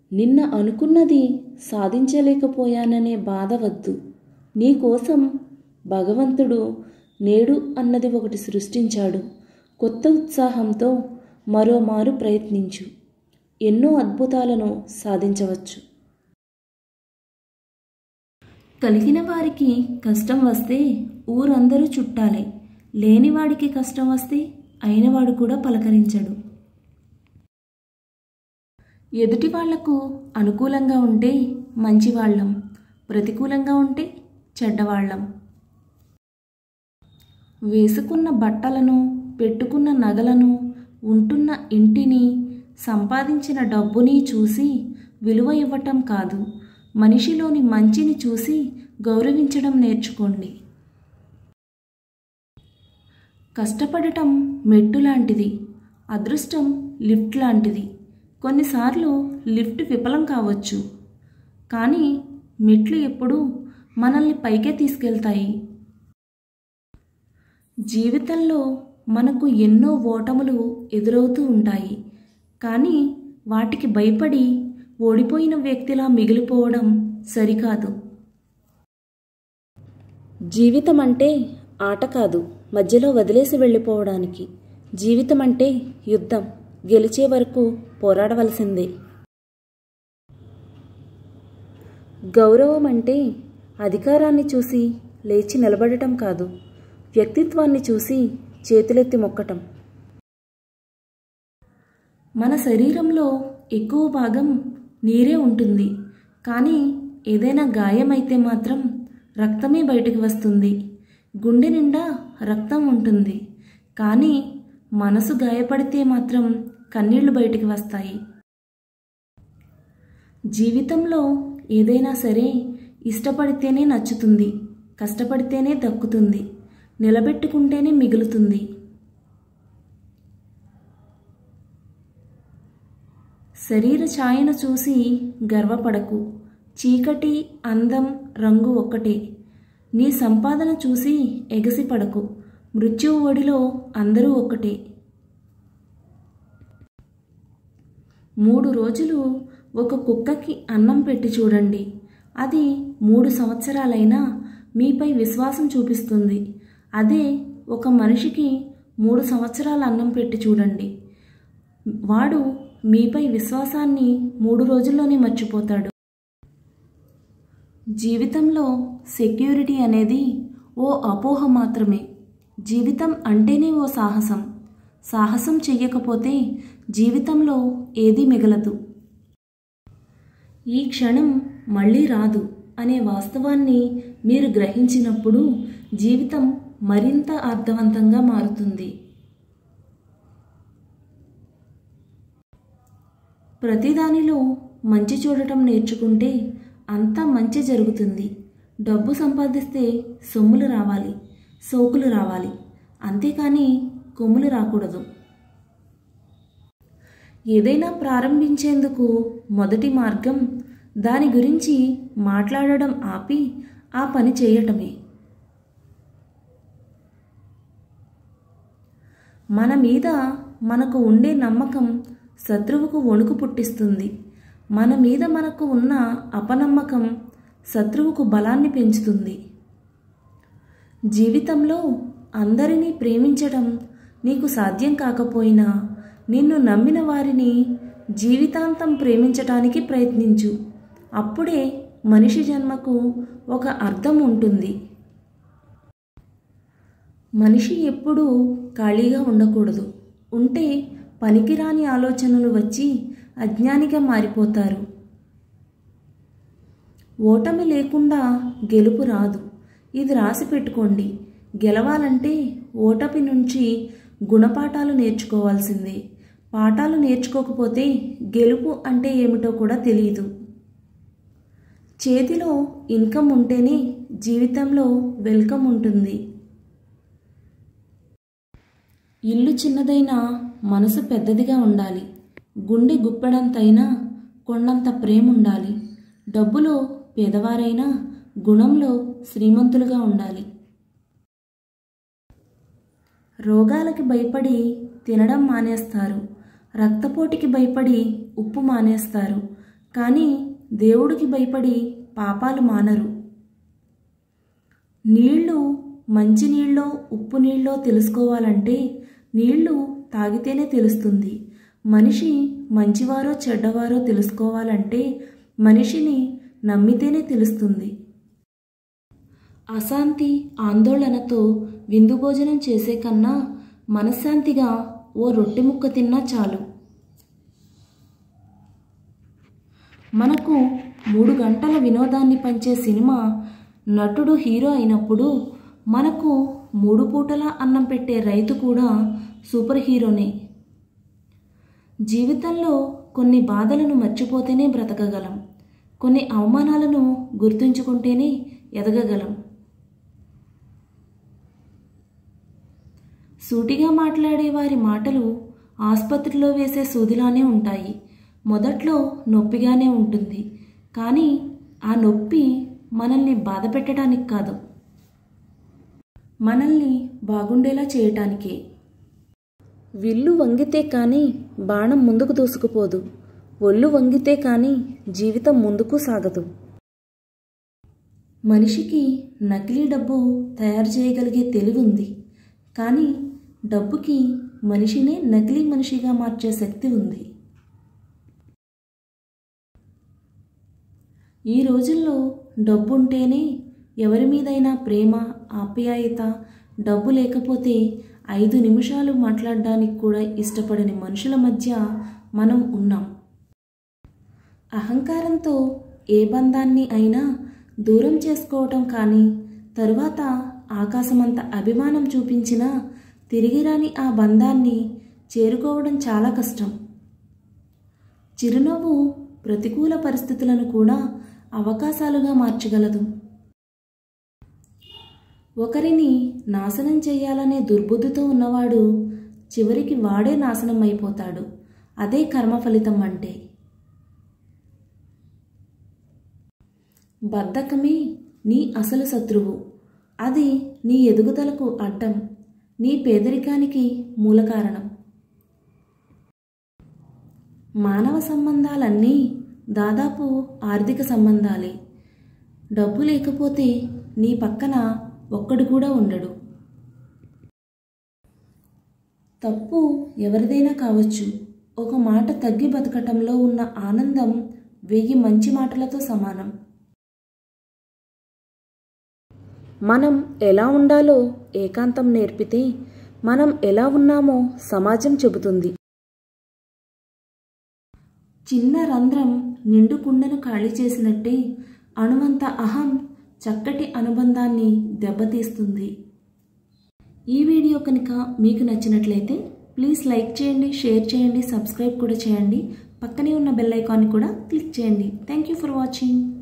నిన్న అనుకున్నది సాధించలేకపోయాననే బాధ వద్దు. నీకోసం భగవంతుడు నేడు అన్నది ఒకటి సృష్టించాడు. కొత్త ఉత్సాహంతో మరోమారు ప్రయత్నించు. ఎన్నో అద్భుతాలను సాధించవచ్చు. కలిగిన వారికి కష్టం వస్తే ఊరందరూ చుట్టాలే. లేనివాడికి కష్టం వస్తే అయినవాడు కూడా పలకరించడు. ఎదుటి వాళ్లకు అనుకూలంగా ఉంటే మంచివాళ్ళం, ప్రతికూలంగా ఉంటే చెడ్డవాళ్ళం. వేసుకున్న బట్టలను, పెట్టుకున్న నగలను, ఉంటున్న ఇంటిని, సంపాదించిన డబ్బుని చూసి విలువ ఇవ్వటం కాదు, మనిషిలోని మంచిని చూసి గౌరవించడం నేర్చుకోండి. కష్టపడటం మెట్టు లాంటిది, అదృష్టం లిఫ్ట్ లాంటిది. కొన్నిసార్లు లిఫ్ట్ విఫలం కావచ్చు, కానీ మెట్లు ఎప్పుడూ మనల్ని పైకే తీసుకెళ్తాయి. జీవితంలో మనకు ఎన్నో ఓటములు ఎదురవుతూ ఉంటాయి, కానీ వాటికి భయపడి ఓడిపోయిన వ్యక్తిలా మిగిలిపోవడం సరికాదు. జీవితం అంటే ఆట కాదు, మధ్యలో వదిలేసి వెళ్ళిపోవడానికి. జీవితం అంటే యుద్ధం, గెలిచే వరకు పోరాడవలసిందే. గౌరవం అంటే అధికారాన్ని చూసి లేచి నిలబడటం కాదు, వ్యక్తిత్వాన్ని చూసి చేతులెత్తి మొక్కటం. మన శరీరంలో ఎక్కువ భాగం నీరే ఉంటుంది, కానీ ఏదైనా గాయమైతే మాత్రం రక్తమే బయటికి వస్తుంది. గుండె నిండా రక్తం ఉంటుంది, కానీ మనసు గాయపడితే మాత్రం కన్నీళ్లు బయటికి వస్తాయి. జీవితంలో ఏదైనా సరే ఇష్టపడితేనే నచ్చుతుంది, కష్టపడితేనే దక్కుతుంది, నిలబెట్టుకుంటేనే మిగులుతుంది. శరీర ఛాయను చూసి గర్వపడకు. చీకటి, అందం, రంగు ఒక్కటే. నీ సంపాదన చూసి ఎగసిపడకు. మృత్యువు ఒడిలో అందరూ ఒక్కటే. 3 రోజులు ఒక కుక్కకి అన్నం పెట్టి చూడండి, అది 3 సంవత్సరాలైనా మీపై విశ్వాసం చూపిస్తుంది. అదే ఒక మనిషికి 3 సంవత్సరాల అన్నం పెట్టి చూడండి, వాడు మీపై విశ్వాసాన్ని 3 రోజుల్లోనే మర్చిపోతాడు. జీవితంలో సెక్యూరిటీ అనేది ఓ అపోహ మాత్రమే. జీవితం అంటేనే ఓ సాహసం. సాహసం చెయ్యకపోతే జీవితంలో ఏదీ మిగలదు. ఈ క్షణం మళ్ళీ రాదు అనే వాస్తవాన్ని మీరు గ్రహించినప్పుడు జీవితం మరింత అర్థవంతంగా మారుతుంది. ప్రతిదానిలో మంచి చూడటం నేర్చుకుంటే అంతా మంచి జరుగుతుంది. డబ్బు సంపాదిస్తే సొమ్ములు రావాలి, సోకులు రావాలి, అంతేకాని కొమ్ములు రాకూడదు. ఏదైనా ప్రారంభించేందుకు మొదటి మార్గం దాని గురించి మాట్లాడడం ఆపి ఆ పని చేయటమే. మన మీద మనకు ఉండే నమ్మకం శత్రువుకు వణుకు పుట్టిస్తుంది. మన మీద మనకు ఉన్న అపనమ్మకం శత్రువుకు బలాన్ని పెంచుతుంది. జీవితంలో అందరినీ ప్రేమించడం నీకు సాధ్యం కాకపోయినా నిన్ను నమ్మిన వారిని జీవితాంతం ప్రేమించటానికి ప్రయత్నించు. అప్పుడే మనిషి జన్మకు ఒక అర్థం ఉంటుంది. మనిషి ఎప్పుడూ ఖాళీగా ఉండకూడదు. ఉంటే పనికిరాని ఆలోచనలు వచ్చి అజ్ఞానిగా మారిపోతారు. ఓటమి లేకుండా గెలుపు రాదు, ఇది రాసి పెట్టుకోండి. గెలవాలంటే ఓటమి నుంచి గుణపాఠాలు నేర్చుకోవాల్సిందే. పాఠాలు నేర్చుకోకపోతే గెలుపు అంటే ఏమిటో కూడా తెలియదు. చేతిలో ఇన్కమ్ ఉంటేనే జీవితంలో వెల్కమ్ ఉంటుంది. ఇల్లు చిన్నదైనా మనసు పెద్దదిగా ఉండాలి. గుండె గుప్పెడంతైనా కొండంత ప్రేమ ఉండాలి. డబ్బులో పేదవారైనా గుణంలో శ్రీమంతులుగా ఉండాలి. రోగాలకి భయపడి తినడం మానేస్తారు, రక్తపోటుకి భయపడి ఉప్పు మానేస్తారు, కానీ దేవుడికి భయపడి పాపాలు మానరు. నీళ్లు మంచినీళ్ళో ఉప్పు నీళ్ళో తెలుసుకోవాలంటే నీళ్లు తాగితేనే తెలుస్తుంది. మనిషి మంచివారో చెడ్డవారో తెలుసుకోవాలంటే మనిషిని నమ్మితేనే తెలుస్తుంది. అశాంతి ఆందోళనతో విందు భోజనం చేసే కన్నా మనశ్శాంతిగా ఓ రొట్టె ముక్క తిన్నా చాలు. మనకు 3 గంటల వినోదాన్ని పంచే సినిమా నటుడు హీరో అయినప్పుడు మనకు 3 పూటలా అన్నం పెట్టే రైతు కూడా సూపర్ హీరోనే. జీవితంలో కొన్ని బాధలను మర్చిపోతేనే బ్రతకగలం. కొన్ని అవమానాలను గుర్తుంచుకుంటేనే ఎదగగలం. సూటిగా మాట్లాడే వారి మాటలు ఆసుపత్రిలో వేసే సూదిలానే ఉంటాయి. మొదట్లో నొప్పిగానే ఉంటుంది, కానీ ఆ నొప్పి మనల్ని బాధ పెట్టడానికి కాదు, మనల్ని బాగుండేలా చేయటానికే. విల్లు వంగితే కానీ బాణం ముందుకు దూసుకుపోదు, ఒళ్ళు వంగితే కానీ జీవితం ముందుకు సాగదు. మనిషికి నకిలీ డబ్బు తయారు చేయగలిగే తెలివి ఉంది, కానీ డబ్బుకి మనిషినే నకిలీ మనిషిగా మార్చే శక్తి ఉంది. ఈ రోజుల్లో డబ్బు ఉంటేనే ఎవరి మీదైనా ప్రేమ, ఆప్యాయత. డబ్బు లేకపోతే 5 నిమిషాలు మాట్లాడడానికి కూడా ఇష్టపడని మనుషుల మధ్య మనం ఉన్నాం. అహంకారంతో ఏ బంధాన్ని అయినా దూరం చేసుకోవటం కానీ, తరువాత ఆకాశమంత అభిమానం చూపించినా తిరిగి రాని ఆ బంధాన్ని చేరుకోవడం చాలా కష్టం. చిరునవ్వు ప్రతికూల పరిస్థితులను కూడా అవకాశాలుగా మార్చగలదు. ఒకరిని నాశనం చేయాలనే దుర్బుద్ధితో ఉన్నవాడు చివరికి వాడే నాశనం అయిపోతాడు. అదే కర్మ ఫలితం అంటే. బద్ధకమే నీ అసలు శత్రువు. అది నీ ఎదుగుదలకు అడ్డం, నీ పేదరికానికి మూల కారణం. మానవ సంబంధాలన్నీ దాదాపు ఆర్థిక సంబంధాలే. డబ్బు లేకపోతే నీ పక్కన ఒక్కడు కూడా ఉండడు. తప్పు ఎవరిదైనా కావచ్చు. ఒక మాట తగ్గి బతకటంలో ఉన్న ఆనందం 1000 మంచి మాటలతో సమానం. మనం ఎలా ఉండాలో ఏకాంతం నేర్పితే మనం ఎలా ఉన్నామో సమాజం చెబుతుంది. చిన్న రంధ్రం నిండు కుండను ఖాళీ చేసినట్టే అణువంత అహం చక్కటి అనుబంధాన్ని దెబ్బతీస్తుంది. ఈ వీడియో కనుక మీకు నచ్చినట్లయితే ప్లీజ్ లైక్ చేయండి, షేర్ చేయండి, సబ్స్క్రైబ్ కూడా చేయండి. పక్కనే ఉన్న బెల్ ఐకాన్ కూడా క్లిక్ చేయండి. Thank you for watching.